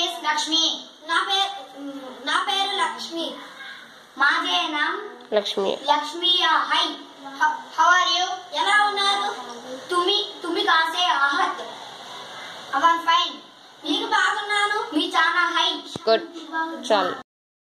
is Lakshmi. నా పేరు లక్ష్మి. మాజే నామ్ Lakshmi. Lakshmi. Hi, how are you? ఎలా ఉన్నారు? తుమి కాసే ఆహత్. I am fine. నేను బాగున్నాను. మీ చాలా హై. గుడ్. చాలు.